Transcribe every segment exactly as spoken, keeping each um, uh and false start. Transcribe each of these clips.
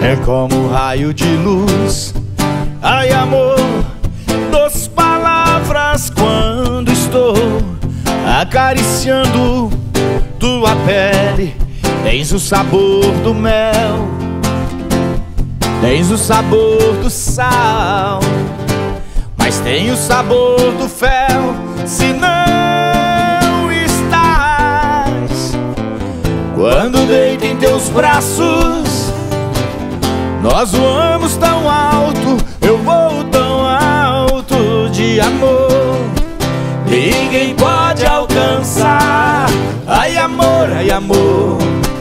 É como um raio de luz. Ai, amor, doce palavras quando estou acariciando tua pele. Tens o sabor do mel, tens o sabor do sal, mas tem o sabor do fel se não estás. Quando deito em teus braços, nós voamos tão alto, eu vou tão alto de amor, ninguém pode alcançar. Ai, amor, ai, amor,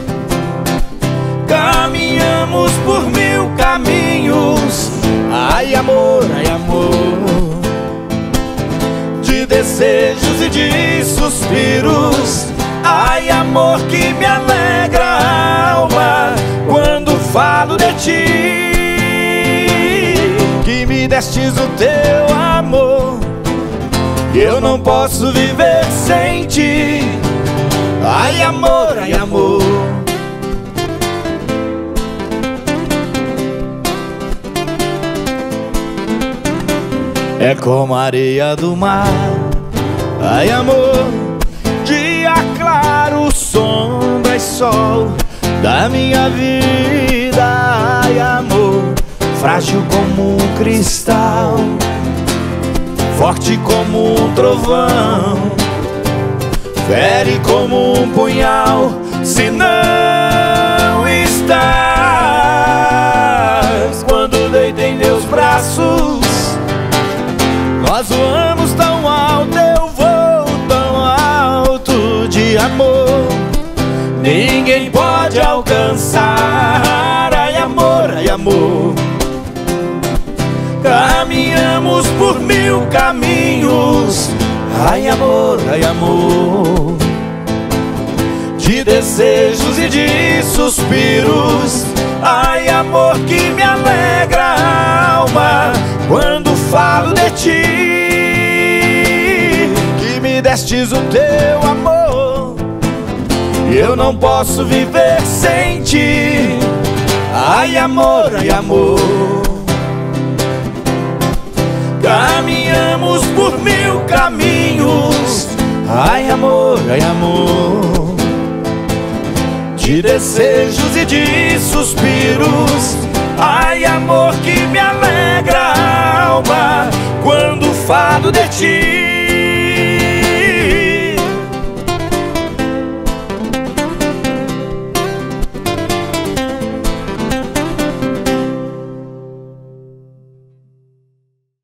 caminhamos por mil caminhos. Ai, amor, ai, amor, de desejos e de suspiros. Ai, amor, que me alegra a alma quando falo de ti, que me destes o teu amor, que eu não posso viver sem ti. Ai, amor, ai, amor, é como a areia do mar. Ai, amor, dia claro, sombra e sol da minha vida. Ai, amor, frágil como um cristal, forte como um trovão, fere como um punhal se não estás. Quando deito em teus braços, nós voamos tão alto, eu vou tão alto de amor, ninguém pode alcançar. Ai, amor, ai, amor, caminhamos por mil caminhos. Ai, amor, ai, amor, de desejos e de suspiros. Ai, amor, que me alegra a alma quando falo de ti, que me destes o teu amor, e eu não posso viver sem ti. Ai, amor, ai, amor, caminhamos por mil caminhos. Ai, amor, ai, amor, de desejos e de suspiros. Ai, amor, que me alegra a alma quando falo de ti,